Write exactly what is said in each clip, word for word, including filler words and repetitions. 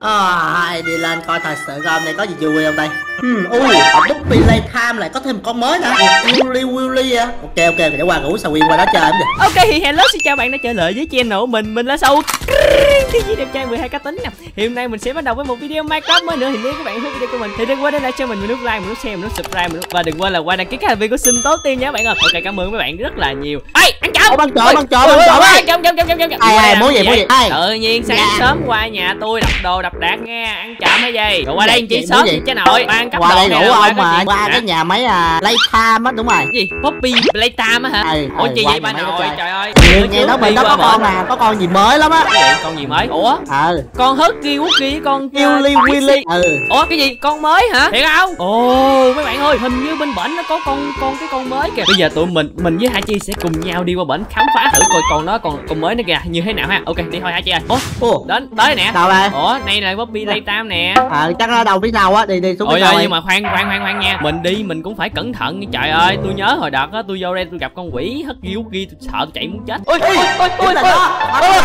À, đi lên coi thật sự coi hôm nay có gì vui không đây. Hmm, ui, Puppy Playtime lại có thêm một con mới nữa. Willy Willy à. Ok ok, để qua ngủ sao Nguyên qua đó chơi em đi. Ok thì hello, xin chào bạn đã trở lại với channel của mình. Mình là Sầu Thiên Nhiên đẹp trai mười hai cá tính nè. Thì hôm nay mình sẽ bắt đầu với một video Minecraft mới nữa. Thì nếu các bạn thích video của mình thì đừng quên để lại cho mình một nút like, một nút share, một nút subscribe, một nút và đừng quên là qua đăng ký kênh video xin tốt tiên nhé bạn ơi. Ok, cảm ơn các bạn rất là nhiều. Ê, ăn trộm. Bắn trộm, bắn trộm, bắn trộm ấy. Trộm trộm trộm trộm trộm. Ai muốn gì muốn gì? Tự nhiên sáng sớm qua nhà tôi đập đồ đập đạc nghe, ăn trộm hay gì? Rồi qua đây chỉ sớm chứ nội. Ban cấp qua đây ngủ ông mà. Qua cái nhà máy à Playtime á, đúng rồi. Cái gì? Puppy Playtime á hả? Ủa gì vậy ba nội? Trời ơi. Nghe nói bên đó có con à, có con gì mới lắm á. Cái gì? Con gì mới? Ủa? Ờ. Con Huggy Wuggy, con Willy Willy. Ừ. Ủa cái gì? Con mới hả? Thiệt không? Ồ mấy bạn ơi, hình như bên bển nó có con con cái con mới kìa. Bây giờ tụi mình mình với Hachi sẽ cùng nhau đi qua bển khám phá thử coi con nó còn con mới nó kìa như thế nào ha. Ok đi thôi Hachi ơi. Ủa đến tới nè. Đâu đây? Ủa đây là Puppy Playtime nè. Ờ chắc nó đâu phía sau á, đi đi xuống phía sau. Ôi nhưng mà khoan khoan khoan khoan nha. Mình đi mình cũng phải cẩn thận nha. Trời ơi, tôi nhớ hồi đợt á tôi vô đây tôi gặp con quỷ Huggy Wuggy, tôi sợ tôi chạy muốn chết. Ôi ôi ôi ôi là nó.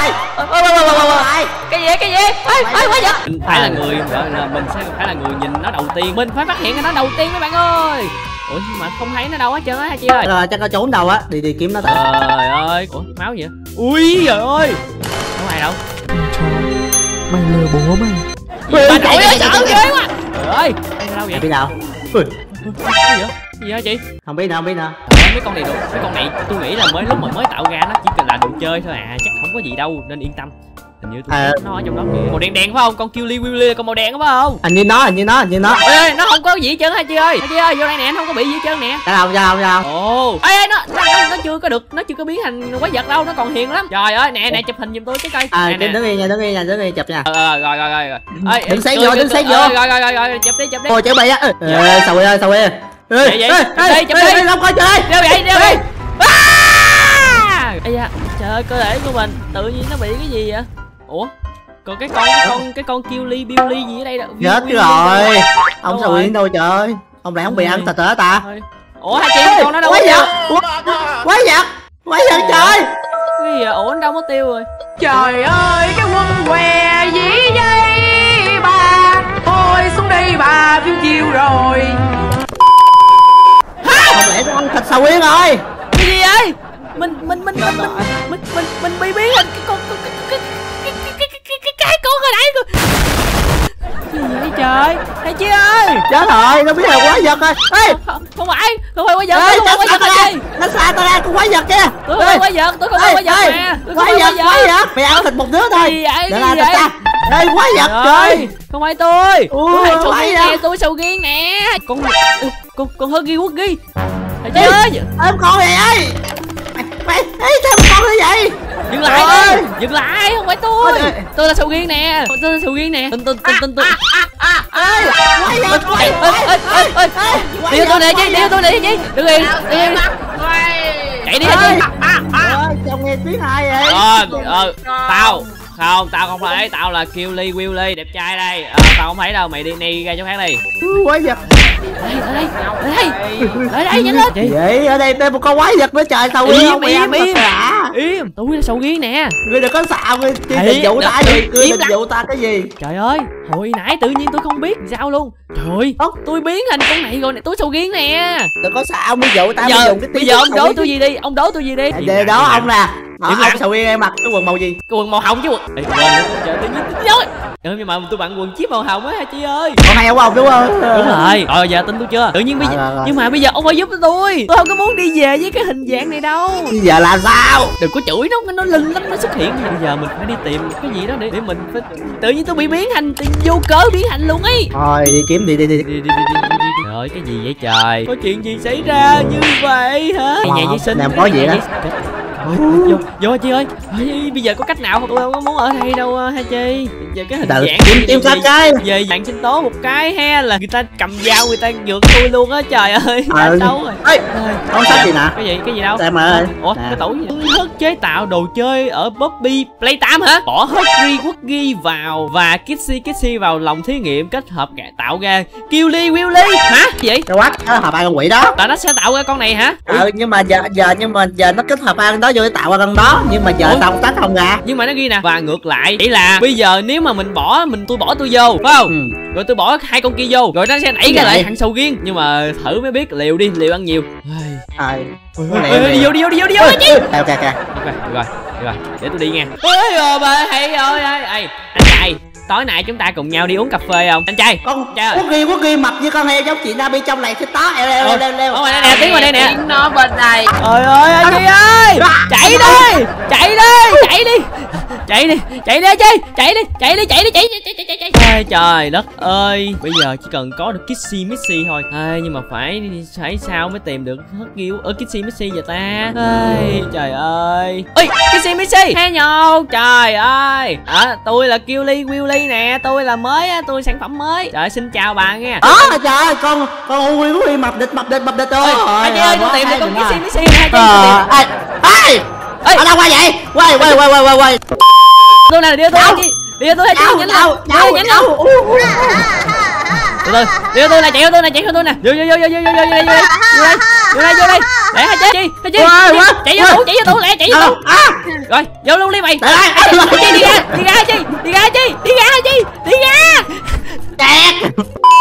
Cái gì cái gì? Ôi ôi quá giật. Mình phải là người gọi là mình sẽ phải là người nhìn nó đầu tiên. Mình phải phát hiện cái nó đầu tiên mấy bạn ơi. Ủa nhưng mà không thấy nó đâu hết trơn á Hachi ơi. Rồi chắc nó trốn đâu á, đi đi kiếm nó thử. Trời ơi, ủa máu gì vậy? Ui trời ơi. Không ai đâu. Mày lừa bố mày. Bà nội ơi sợ ghê quá. Trời ơi, đây là đâu vậy? Biết đâu? Cái gì vậy? Gì hả chị? Không biết đâu, không biết đâu. Mấy con này đồ, mấy con này tôi nghĩ là mới lúc mà mới tạo ra nó chỉ cần là đồ chơi thôi à, chắc không có gì đâu nên yên tâm. Hình như tôi à, nó ở trong đó kìa. Màu đen đen phải không? Con Willy Willy là con màu đen phải không? Hình như nó, hình như nó, hình như nó. Ê, nó không có gì hết trơn hả chị ơi? Chị ơi, vô đây nè, nó không có bị gì hết trơn nè. Sao đâu, sao đâu. Ồ. Ê, nó, nó nó chưa có được, nó chưa có biến thành quái vật đâu, nó còn hiền lắm. Trời ơi, nè nè chụp hình giùm tôi cái coi. À, đứng yên nha, đứng yên nha, đứng yên chụp nha. Ờ rồi rồi rồi rồi. Ê, đừng xét vô, đừng xét vô. Rồi rồi rồi rồi, chụp đi, chụp đi. Ôi chuẩn bị á. Ê, sao ơi, sao ơi. Ê, vậy vậy. Chụp đi, không coi chơi. Đeo vậy, đeo đi. Ây da, trời ơi, cơ thể của mình tự nhiên nó bị cái gì vậy? Ủa? Còn cái con cái con cái con Willy Billy gì ở đây đó? Chết rồi. Ông sao Uyển đâu trời? Ông lại không bị ăn thịt hả ta? Ủa hai chị con nó đâu? Quái vật. Quái vật. Quái vật trời. Cái gì vậy? Ủa nó đâu mất tiêu rồi. Trời ơi cái quân què dĩ dây bà. Thôi xuống đây bà phim chiều rồi. Không lẽ nó ăn thịt sao Uyển rồi? Cái gì vậy? Mình mình mình mình mình mình mình mình bị biến hình cái con cái cái cái cái cái cái cái con hồi nãy cơ. Gì vậy trời? Thầy Chi ơi! Chết rồi, nó biết là quái vật rồi. Ê, không phải, không phải quái vật, không phải quái vật Hachi. Nó xa tao ra con quái vật kia. Tôi không phải quái vật, tôi không phải quái vật nè. Quái vật, quái vật. Mày ăn thịt một đứa thôi. Gì vậy? Để là ta. Ê, quái vật trời. Không phải tôi. Ui, tôi sầu riêng nè, tôi sầu riêng nè. Con con con Huggy Wuggy. Thầy Chi ơi! Em con này ơi. Mày, ê, sao một con như vậy? Dừng lại đi, dừng lại, không phải tôi. Tôi là sầu riêng nè, tôi là sầu riêng nè. Tin tin tin tin tin. Ê, quái vật, quái vật. Đi tôi nè Chi, đi tôi nè Chi. Đừng đi, đi. Chạy đi Chi. Chồng nghe tiếng hai vậy. Ờ, ờ, tao không, tao không phải, tao là Willy Willy đẹp trai đây. Ờ, tao không thấy đâu, mày đi đi ra chỗ khác đi. Quái vật. Ở đây, ở đây, ở đây, nhanh lên. Gì vậy? Ở đây thêm một con quái vật nữa trời, sao im im im. Im, tôi là sầu riêng nè. Ngươi đừng có xạo, ngươi định dụ ta gì? Ngươi định dụ ta cái gì? Trời ơi, hồi nãy tự nhiên tôi không biết sao luôn. Trời ơi, tôi biến thành con này rồi nè, tôi sầu riêng nè. Đừng có xạo, mới dụ ta mới dùng cái tiếng. Bây giờ ông đố tôi gì đi, ông đố tôi gì đi. Để đó ông nè. Ông sầu riêng em mặc cái quần màu gì? Cái quần màu hồng chứ quần. Ê, trời tự nhiên tôi nhớ. Ừ, nhưng mà tôi bận quần chip màu hồng á Hachi ơi. Con này ông đúng không? Đúng rồi. Rồi giờ tin tôi chưa? Tự nhiên bây giờ nhưng mà bây giờ ông phải giúp tôi. Tôi không có muốn đi về với cái hình dạng này đâu. Bây giờ làm sao? Đừng có chửi nó, nó linh lắm nó xuất hiện. Bây giờ mình phải đi tìm cái gì đó để để mình phải tự nhiên tôi bị biến thành vô cớ biến thành luôn ấy. Thôi đi kiếm đi đi đi. Đi đi đi đi đi. Trời ơi cái gì vậy trời? Có chuyện gì xảy ra như vậy hả? Nhà vệ sinh. Làm có gì đó. Vô, vô Hachi ơi. Ê, bây giờ có cách nào không? Tôi không có muốn ở đây đâu Hachi. Giờ cái hình Đợi, dạng kiếm kiếm sao cái về dạng sinh tố một cái he là người ta cầm dao người ta dược tôi luôn á trời ơi. À, đâu rồi? Ê, con sách gì nè? Cái gì? Cái gì đâu? Em ơi. Ủa, cái tủ gì? Hất chế tạo đồ chơi ở Puppy Playtime hả? Bỏ Huggy Wuggy vào và Kissy Kissy vào lòng thí nghiệm kết hợp cả tạo ra Willy Willy hả? Gì vậy? Cái quát nó hợp ai con quỷ đó. Là nó sẽ tạo ra con này hả? Ừ, nhưng mà giờ giờ nhưng mà giờ nó kết hợp ăn đó vô để tạo ra con đó, nhưng mà giờ sao tách không ra. Nhưng mà nó ghi nè, và ngược lại chỉ là bây giờ nếu mà mình bỏ mình tôi bỏ tôi vô phải không? Ừ. Rồi tôi bỏ hai con kia vô, rồi nó sẽ đẩy cái lại thằng sầu riêng. Nhưng mà thử mới biết, liều đi, liều ăn nhiều. Ai đi vô đi vô đi vô đi vô chứ. Ok ok ok rồi rồi để tôi đi nha. Ôi rồi bà hay rồi ơi anh trai, tối nay chúng ta cùng nhau đi uống cà phê không anh trai? Con quốc ghi quốc ghi mập như con heo giống chị Nabi trong này thích tó. Leo leo leo leo. Ôi nè tiếng ngoài đây nè. Nó bên đây. Trời ơi anh Chi ơi, chạy đi chạy đi chạy đi chạy đi chạy đi chơi chạy đi chạy đi chạy đi chạy chạy chạy chạy chạy. Trời đất ơi, bây giờ chỉ cần có được Kissy Missy thôi. Ai, nhưng mà phải phải sao mới tìm được Hất Ghiu ở Kissy Missy vậy ta? Ai, trời ơi. Ơi Kissy Missy hay nhau, trời ơi. À, tôi là Kiwi Willy nè, tôi là mới á, tôi sản phẩm mới. Trời xin chào bà nghe. Đó à, trời ơi, con con Uy Uy mập địch mập địch mập địch ơi. Hai chị ơi, tôi tìm được con Kissy Missy hai chị. Ê, ê, ở đâu qua vậy? Quay quay quay quay quay. Tôi này đưa tôi đi. Đưa tôi chạy nhanh đâu? Đâu nhanh đâu? Từ từ, đưa tôi này chạy theo tôi này chạy theo tôi nè. Vô vô vô vô vô vô vô đây vô đây. Vô đây vô đây. Để hai chị, hai chị. Chạy vô tủ, chạy vô tủ lẹ, chạy vô tủ. Rồi, vô luôn đi mày. Chi đi ra, đi ra chi, đi ra chi, đi ra chi, đi ra. Kẹt.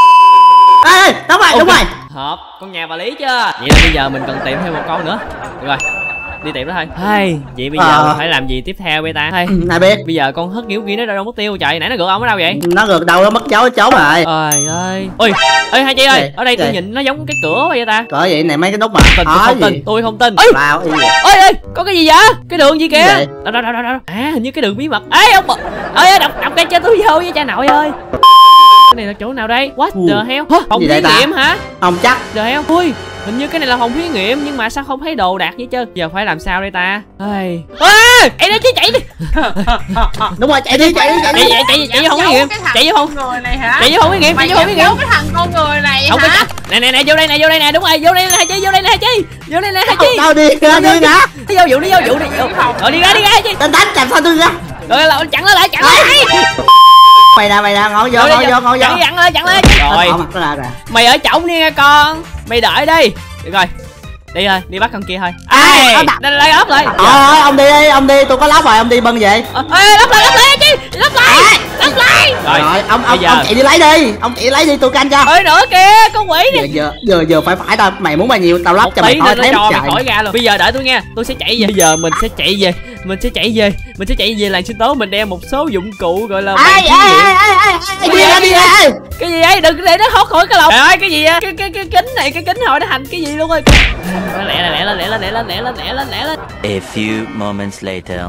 Ê, đúng rồi, đúng rồi. Hợp, con nhà bà Lý chưa? Vậy là bây giờ mình cần tìm thêm một con nữa. Được rồi. Đi tìm nó thôi. Hay, vậy bây giờ à. phải làm gì tiếp theo bây ta? Hay. Ai biết. Bây giờ con Hất Ghiu kia nó đâu mất tiêu trời, nãy nó gượt ông ở đâu vậy? Nó gượt đâu nó mất dấu chấu rồi. Trời ơi. Ôi, ê hai chị ơi, ở đây tôi nhìn nó giống cái cửa vậy ta. Cửa vậy này mấy cái nút mà. Tôi không tin, tôi không tin. Vào. Ôi ơi, có cái gì vậy? Cái đường gì kìa? Đâu đâu đâu đâu. À, hình như cái đường bí mật. Ê ông. Ơi đọc đọc cái cho tôi vô với cha nội ơi. Cái này là chỗ nào đây? What the hell? Phòng thí nghiệm hả? Không chắc. The hell? Ui, hình như cái này là phòng thí nghiệm nhưng mà sao không thấy đồ đạc vậy chứ? Giờ phải làm sao đây ta? Ê, ê, nó chứ chạy đi. Đúng rồi, chạy đi, chạy đi, chạy đi. Chạy chạy chạy vô phòng thí nghiệm. Chạy vô phòng người này hả? Chạy vô phòng thí nghiệm, chạy vô phòng thí nghiệm. Cái thằng con người này không hả? Nè nè nè, vô đây nè, vô đây nè, đúng rồi, vô đây nè hai chị, vô đây nè hai chị. Vô đây nè hai chị. Đâu đi, đi ra. Đi vô vụ, đi vô vụ đi. Rồi đi ra, đi ra hai chị. Đánh đánh chặn sao tôi ra. Rồi là chặn nó lại, chặn nó lại. Mày nè, mày nè, ngồi vô, ngồi vô, ngồi vô. Chặn lên, chặn lên. Rồi. Mày ở trỏng đi nha con. Mày đợi đi. Được rồi. Đi thôi, đi bắt con kia thôi. Ai, đây đây ốp lại. Ờ, ông đi đi, ông đi, tôi có lóc rồi, ông đi bưng vậy. Ê, lóc lại, lóc lại chứ. Lóc lại. Lóc lại. Rồi, ông ông ông chạy đi lấy đi, ông chạy lấy đi tôi canh cho. Ơi nữa kìa, con quỷ đi. Giờ giờ giờ phải phải tao, mày muốn bao nhiêu tao lóc cho mày thôi thém trời. Khỏi ra luôn. Bây giờ đợi tôi nghe, tôi sẽ chạy về. Bây giờ mình sẽ chạy về, mình sẽ chạy về, mình sẽ chạy về làng sinh tố, mình đem một số dụng cụ gọi là ai ai ai ai ai đi ra đi ra. Cái gì vậy? Đừng để nó thoát khỏi cái lồng. Trời ơi, cái gì vậy? Cái cái cái kính này, cái kính hồi nó thành cái gì luôn rồi. Lẹ lẹ lẹ lẹ lẹ lẹ lẹ lẹ lẹ lẹ lẹ lẹ. A few moments later.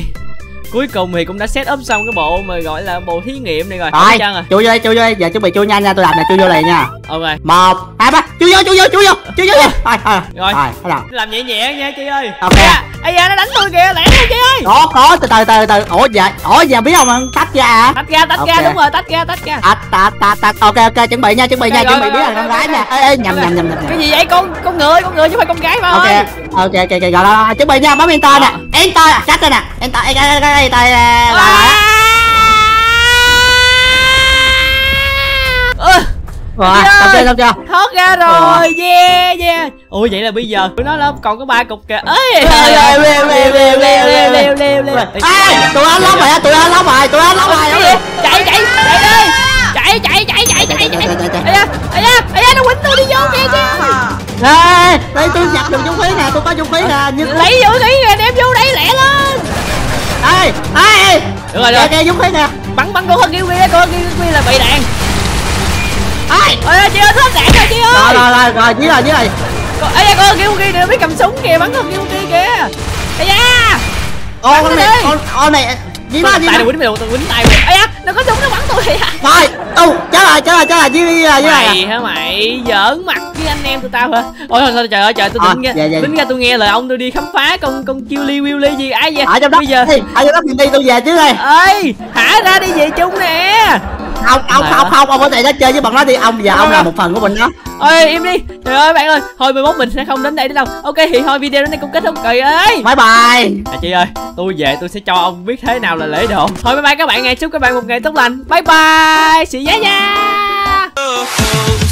Cuối cùng thì cũng đã set up xong cái bộ mà gọi là bộ thí nghiệm này rồi. Rồi, chui vô đây, chui vô đây, giờ chuẩn bị chui nhanh nha, tôi làm nè, chui vô này nha. Ok. Một, hai, ba, chui vô, chui vô, chui vô, chui vô. Rồi, rồi. Rồi, bắt đầu. làm nhẹ nhẹ nha chị ơi. Ok. Ây da, nó đánh tôi kìa, lẹ thôi chị ơi. Có, có, từ từ từ từ. Ủa dạ, ủa giờ biết không, tách ra hả? Tách ra, tách ra, đúng rồi, tách ra, tách ra. Tách, tách, tách, tách. Ok, ok, chuẩn bị nha, chuẩn bị nha, chuẩn bị biết là con gái nha. Ê, ê, nhầm, nhầm, nhầm, nhầm. Cái gì vậy con, con người, con người chứ không phải con gái mà. Ok, ok, ok, ok, rồi, rồi, chuẩn bị nha, bấm enter nè, enter, chắc rồi nè, enter, enter, enter, lại. Rồi, xong chưa, xong chưa? Thoát ra rồi, yeah, yeah. Ủa vậy là bây giờ tụi nó là còn có ba cục kìa. Ê, leo, leo, leo, leo, leo, leo, leo, leo. Ê, tụi anh lóc rồi, tụi anh lóc rồi, tụi anh lóc rồi. Chạy, chạy, chạy đi. Chạy, chạy, chạy, chạy, chạy, chạy. Ây da, ây da, ây da, nó quýnh tôi đi vô kìa chứ. Ê, đây tôi nhặt được vũ khí nè, tôi có vũ khí nè. Lấy vũ khí nè, đem vô đây lẹ lên. Ê, ê, được rồi, rồi. Kìa vũ khí nè. Bắn bắn con Hất Ghiu kia, con Hất Ghiu là bị đạn. Ê, ơi chị ơi, hết đạn rồi chị ơi. Rồi rồi rồi, rồi dưới rồi dưới rồi. Ê da, con Hất Ghiu kia biết cầm súng kìa, bắn con Hất Ghiu kia kìa. Ây da. Ô con này, con con này gì mà gì tay nó quýnh mày, tao quýnh tay mày. Ây da, nó có súng nó bắn tôi vậy. Rồi, ô, chết rồi, chết rồi, chết rồi, dưới dưới rồi, dưới rồi. Mày hả mày, giỡn mặt với anh em tụi tao hả? Ôi thôi trời ơi trời, tôi tính ra, tính ra tôi nghe lời ông tôi đi khám phá con con Kiwi Willy gì ai vậy? Ở trong đó, bây giờ ở trong đó mình đi tôi về chứ đây. Ê, hả ra đi về chung nè. Không, ông không, không, ông có thể nó chơi với bọn nó đi, ông giờ ông là một phần của mình đó. Ôi im đi, trời ơi bạn ơi, thôi mười mốt mình sẽ không đến đây nữa đâu. Ok thì thôi video đến đây cũng kết thúc rồi ơi. Bye bye. À chị ơi, tôi về tôi sẽ cho ông biết thế nào là lễ độ. Thôi bye bye các bạn, ngày chúc các bạn một ngày tốt lành. Bye bye, see ya nha.